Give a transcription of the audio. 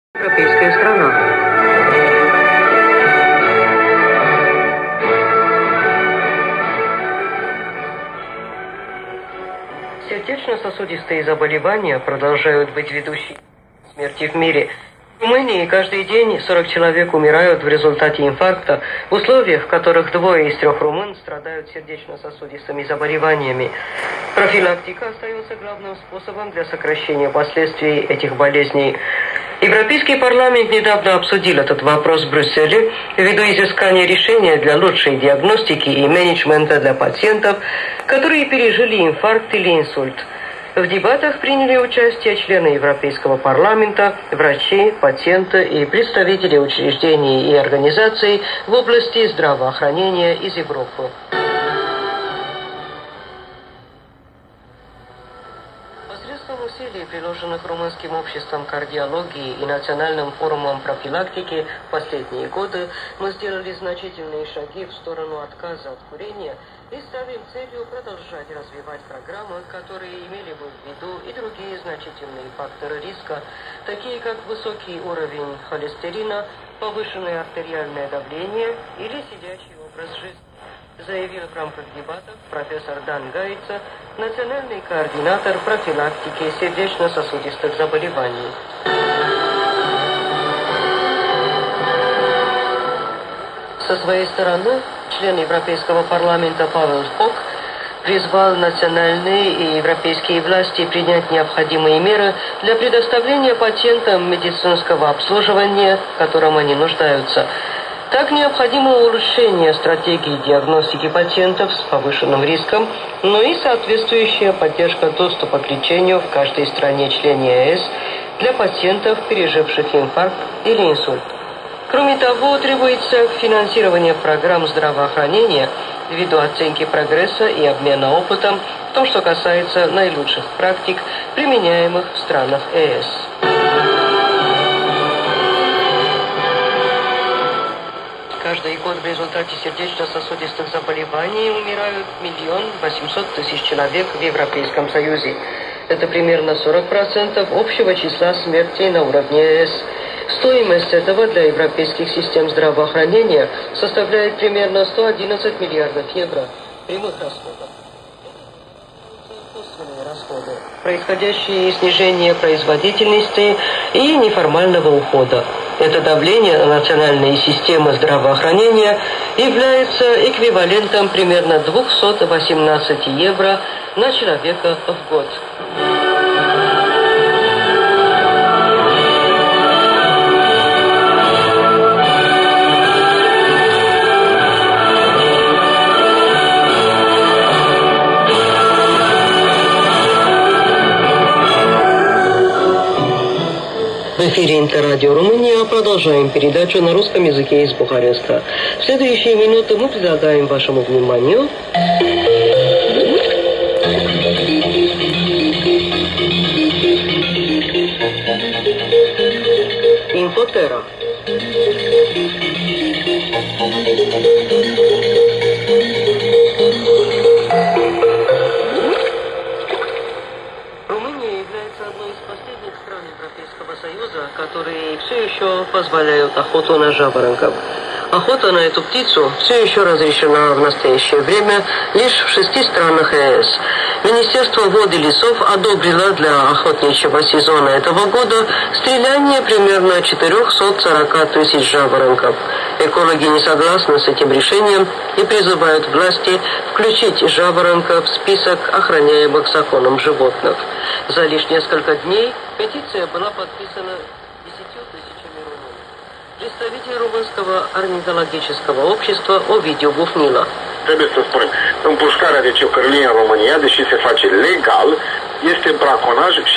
Европейская страна. Сердечно-сосудистые заболевания продолжают быть ведущей смерти в мире. В Румынии каждый день 40 человек умирают в результате инфаркта в условиях, в которых 2 из 3 румын страдают сердечно-сосудистыми заболеваниями. Профилактика остается главным способом для сокращения последствий этих болезней. Европейский парламент недавно обсудил этот вопрос в Брюсселе ввиду изыскания решения для лучшей диагностики и менеджмента для пациентов, которые пережили инфаркт или инсульт. В дебатах приняли участие члены Европейского парламента, врачи, пациенты и представители учреждений и организаций в области здравоохранения из Европы. Посредством усилий, приложенных Румынским обществом кардиологии и Национальным форумом профилактики в последние годы, мы сделали значительные шаги в сторону отказа от курения и ставим целью продолжать развивать программы, которые имели бы в виду и другие значительные факторы риска, такие как высокий уровень холестерина, повышенное артериальное давление или сидячий образ жизни, заявил в рамках дебатов профессор Дан Гаица, национальный координатор профилактики сердечно-сосудистых заболеваний. Со своей стороны, член Европейского парламента Павел Фок призвал национальные и европейские власти принять необходимые меры для предоставления пациентам медицинского обслуживания, в котором они нуждаются. Так необходимо улучшение стратегии диагностики пациентов с повышенным риском, но и соответствующая поддержка доступа к лечению в каждой стране-члене ЕС для пациентов, переживших инфаркт или инсульт. Кроме того, требуется финансирование программ здравоохранения ввиду оценки прогресса и обмена опытом в том, что касается наилучших практик, применяемых в странах ЕС. Каждый год в результате сердечно-сосудистых заболеваний умирают 1 800 000 человек в Европейском Союзе. Это примерно 40% общего числа смертей на уровне ЕС. Стоимость этого для европейских систем здравоохранения составляет примерно 111 миллиардов евро прямых расходов. Косвенные расходы, происходящие из снижения производительности и неформального ухода. Это давление на национальные системы здравоохранения является эквивалентом примерно 218 евро на человека в год. В эфире Интеррадио Румыния продолжаем передачу на русском языке из Бухареста. В следующие минуты мы предлагаем вашему вниманию Инфотера. Союза, которые все еще позволяют охоту на жаворонков. Охота на эту птицу все еще разрешена в настоящее время лишь в 6 странах ЕС. Министерство вод и лесов одобрило для охотничьего сезона этого года стреляние примерно 440 000 жаворонков. Экологи не согласны с этим решением и призывают власти включить жаворонка в список охраняемых законом животных. За лишь несколько дней петиция была подписана 10 000 румын. Представитель румынского орнитологического общества Ovidiu Bufnila. Trebuie să spun, împușcarea de ciocărlie în România, deși se face legal, este braconaj.